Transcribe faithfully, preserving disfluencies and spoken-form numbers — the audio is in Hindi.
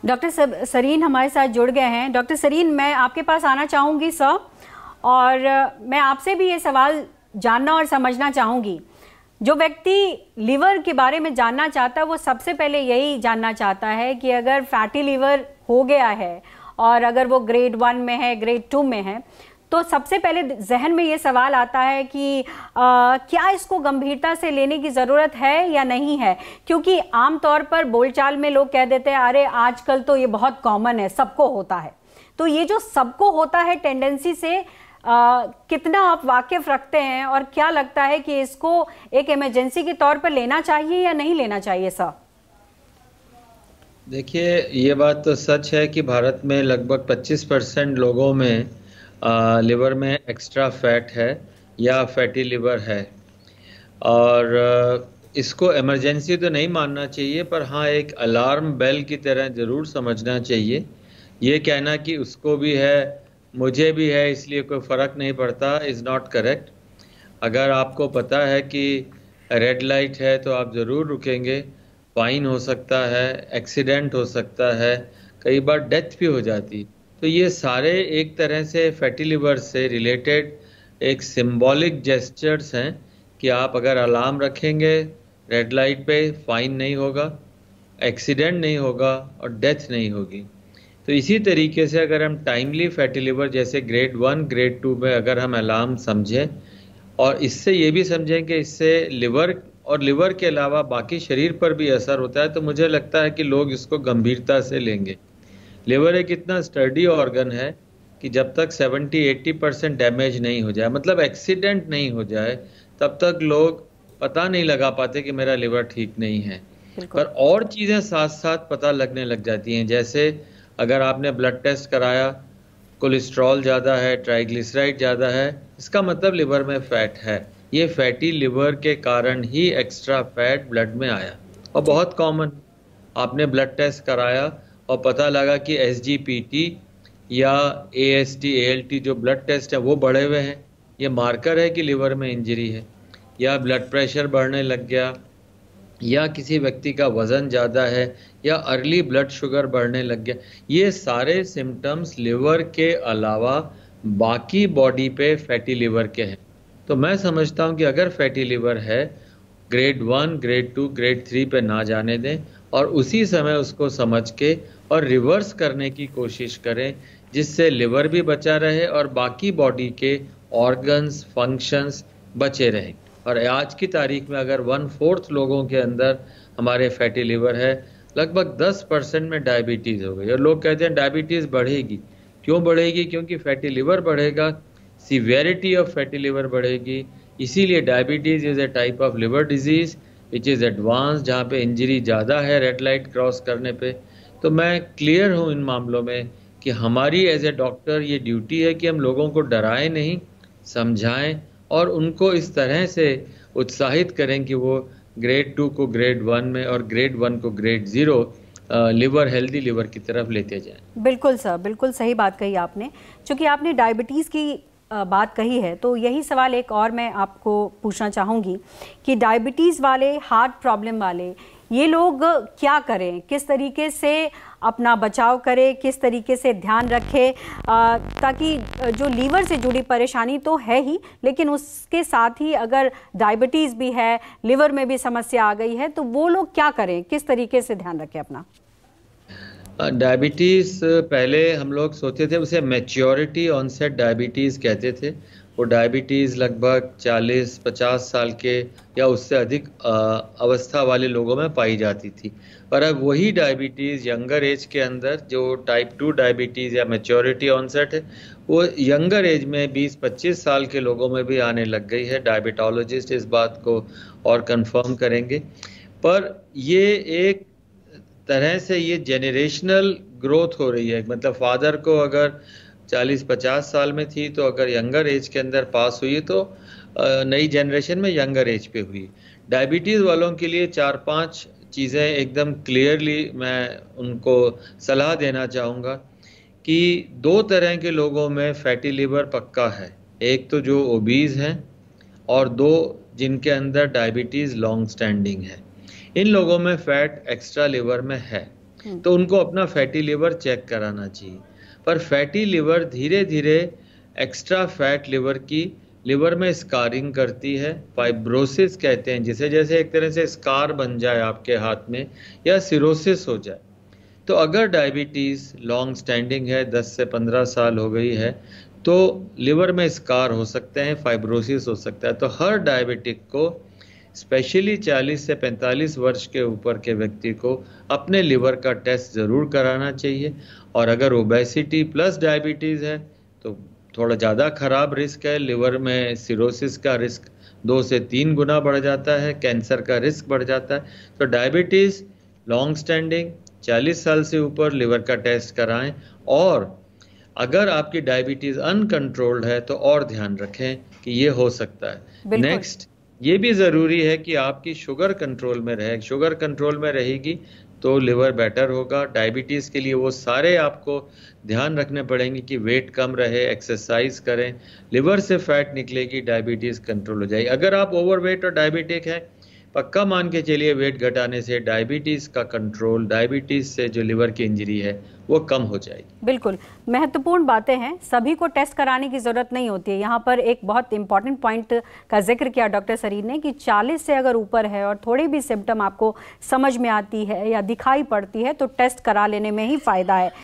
डॉक्टर सरीन हमारे साथ जुड़ गए हैं। डॉक्टर सरीन, मैं आपके पास आना चाहूँगी सर, और मैं आपसे भी ये सवाल जानना और समझना चाहूँगी। जो व्यक्ति लीवर के बारे में जानना चाहता है वो सबसे पहले यही जानना चाहता है कि अगर फैटी लीवर हो गया है और अगर वो ग्रेड वन में है, ग्रेड टू में है, तो सबसे पहले जहन में ये सवाल आता है कि आ, क्या इसको गंभीरता से लेने की ज़रूरत है या नहीं है। क्योंकि आमतौर पर बोलचाल में लोग कह देते हैं अरे आजकल तो ये बहुत कॉमन है, सबको होता है। तो ये जो सबको होता है टेंडेंसी से आ, कितना आप वाकिफ रखते हैं और क्या लगता है कि इसको एक इमरजेंसी के तौर पर लेना चाहिए या नहीं लेना चाहिए सर? देखिए, ये बात तो सच है कि भारत में लगभग पच्चीस परसेंट लोगों में आ, लिवर में एक्स्ट्रा फैट है या फैटी लिवर है, और आ, इसको इमरजेंसी तो नहीं मानना चाहिए, पर हाँ एक अलार्म बेल की तरह ज़रूर समझना चाहिए। ये कहना कि उसको भी है, मुझे भी है, इसलिए कोई फ़र्क नहीं पड़ता, इज़ नॉट करेक्ट। अगर आपको पता है कि रेड लाइट है तो आप ज़रूर रुकेंगे, फाइन हो सकता है, एक्सीडेंट हो सकता है, कई बार डेथ भी हो जाती। तो ये सारे एक तरह से फैटी लिवर से रिलेटेड एक सिंबॉलिक जेस्चर्स हैं कि आप अगर अलार्म रखेंगे रेड लाइट पे, फाइन नहीं होगा, एक्सीडेंट नहीं होगा और डेथ नहीं होगी। तो इसी तरीके से अगर हम टाइमली फैटी लिवर जैसे ग्रेड वन ग्रेड टू में अगर हम अलार्म समझें और इससे ये भी समझें कि इससे लिवर और लिवर के अलावा बाकी शरीर पर भी असर होता है, तो मुझे लगता है कि लोग इसको गंभीरता से लेंगे। लिवर एक इतना स्टर्डी ऑर्गन है कि जब तक सत्तर अस्सी परसेंट डैमेज नहीं हो जाए, मतलब एक्सीडेंट नहीं हो जाए, तब तक लोग पता नहीं लगा पाते कि मेरा लिवर ठीक नहीं है। पर और चीज़ें साथ साथ पता लगने लग जाती हैं, जैसे अगर आपने ब्लड टेस्ट कराया, कोलेस्ट्रॉल ज़्यादा है, ट्राइग्लिसराइड ज़्यादा है, इसका मतलब लिवर में फ़ैट है। ये फैटी लिवर के कारण ही एक्स्ट्रा फैट ब्लड में आया, और बहुत कॉमन। आपने ब्लड टेस्ट कराया और पता लगा कि एस जी पी टी या A S T, A L T जो ब्लड टेस्ट है वो बढ़े हुए हैं, ये मार्कर है कि लिवर में इंजरी है। या ब्लड प्रेशर बढ़ने लग गया, या किसी व्यक्ति का वज़न ज़्यादा है, या अर्ली ब्लड शुगर बढ़ने लग गया, ये सारे सिम्टम्स लिवर के अलावा बाकी बॉडी पे फैटी लिवर के हैं। तो मैं समझता हूँ कि अगर फैटी लिवर है, grade one grade two grade three पे ना जाने दें और उसी समय उसको समझ के और रिवर्स करने की कोशिश करें, जिससे लिवर भी बचा रहे और बाकी बॉडी के ऑर्गन्स फंक्शंस बचे रहें। और आज की तारीख में अगर वन फोर्थ लोगों के अंदर हमारे फैटी लिवर है, लगभग दस परसेंट में डायबिटीज़ हो गई। और लोग कहते हैं डायबिटीज़ बढ़ेगी, क्यों बढ़ेगी? क्योंकि फैटी लिवर बढ़ेगा, सीवियरिटी ऑफ फैटी लिवर बढ़ेगी। इसीलिए diabetes is a type of liver disease which is advance, जहाँ पे इंजरी ज़्यादा है रेड लाइट क्रॉस करने पे। तो मैं क्लियर हूँ इन मामलों में कि हमारी एज ए डॉक्टर ये ड्यूटी है कि हम लोगों को डराएं नहीं, समझाएं और उनको इस तरह से उत्साहित करें कि वो ग्रेड टू को ग्रेड वन में और ग्रेड वन को grade zero liver healthy liver की तरफ लेते जाएं। बिल्कुल सर, बिल्कुल सही बात कही आपने। चूँकि आपने डायबिटीज़ की बात कही है तो यही सवाल एक और मैं आपको पूछना चाहूँगी कि डायबिटीज़ वाले, हार्ट प्रॉब्लम वाले ये लोग क्या करें, किस तरीके से अपना बचाव करें, किस तरीके से ध्यान रखें, ताकि जो लीवर से जुड़ी परेशानी तो है ही, लेकिन उसके साथ ही अगर डायबिटीज़ भी है, लिवर में भी समस्या आ गई है, तो वो लोग क्या करें, किस तरीके से ध्यान रखें अपना? डायबिटीज़ पहले हम लोग सोचते थे उसे मैच्योरिटी ऑनसेट डायबिटीज़ कहते थे। वो डायबिटीज़ लगभग चालीस पचास साल के या उससे अधिक अवस्था वाले लोगों में पाई जाती थी। पर अब वही डायबिटीज़ यंगर एज के अंदर, जो टाइप टू डायबिटीज़ या मैच्योरिटी ऑनसेट है, वो यंगर एज में बीस पच्चीस साल के लोगों में भी आने लग गई है। डायबिटोलॉजिस्ट इस बात को और कंफर्म करेंगे। पर ये एक तरह से ये जेनरेशनल ग्रोथ हो रही है, मतलब फादर को अगर चालीस पचास साल में थी तो अगर यंगर एज के अंदर पास हुई तो नई जनरेशन में यंगर एज पे हुई। डायबिटीज़ वालों के लिए चार पांच चीज़ें एकदम क्लियरली मैं उनको सलाह देना चाहूँगा कि दो तरह के लोगों में फैटी लिवर पक्का है। एक तो जो ओबीज़ हैं और दो जिनके अंदर डायबिटीज़ लॉन्ग स्टैंडिंग है। इन लोगों में फैट एक्स्ट्रा लिवर में है। तो उनको अपना फैटी लिवर चेक कराना चाहिए। पर फैटी लिवर धीरे धीरे एक्स्ट्रा फैट लिवर की लिवर में स्कारिंग करती है, फाइब्रोसिस कहते हैं जिसे, जैसे एक तरह से स्कार बन जाए आपके हाथ में या सिरोसिस हो जाए। तो अगर डायबिटीज़ लॉन्ग स्टैंडिंग है, दस से पंद्रह साल हो गई है, तो लिवर में स्कार हो सकते हैं, फाइब्रोसिस हो सकता है। तो हर डायबिटिक को, स्पेशली चालीस से पैंतालीस वर्ष के ऊपर के व्यक्ति को अपने लिवर का टेस्ट ज़रूर कराना चाहिए। और अगर ओबेसिटी प्लस डायबिटीज़ है तो थोड़ा ज़्यादा ख़राब रिस्क है, लिवर में सिरोसिस का रिस्क दो से तीन गुना बढ़ जाता है, कैंसर का रिस्क बढ़ जाता है। तो डायबिटीज़ लॉन्ग स्टैंडिंग चालीस साल से ऊपर लिवर का टेस्ट कराएं। और अगर आपकी डायबिटीज़ अनकंट्रोल्ड है तो और ध्यान रखें कि ये हो सकता है। नेक्स्ट, ये भी ज़रूरी है कि आपकी शुगर कंट्रोल में रहे। शुगर कंट्रोल में रहेगी तो लिवर बेटर होगा। डायबिटीज़ के लिए वो सारे आपको ध्यान रखने पड़ेंगे कि वेट कम रहे, एक्सरसाइज करें, लिवर से फैट निकलेगी, डायबिटीज़ कंट्रोल हो जाएगी। अगर आप ओवरवेट और डायबिटिक है, पक्का मान के चलिए वेट घटाने से डायबिटीज़ का कंट्रोल, डायबिटीज़ से जो लिवर की इंजरी है वो कम हो जाएगी। बिल्कुल महत्वपूर्ण बातें हैं, सभी को टेस्ट कराने की ज़रूरत नहीं होती है। यहाँ पर एक बहुत इंपॉर्टेंट पॉइंट का जिक्र किया डॉक्टर सरीन ने कि चालीस से अगर ऊपर है और थोड़ी भी सिम्टम आपको समझ में आती है या दिखाई पड़ती है तो टेस्ट करा लेने में ही फ़ायदा है।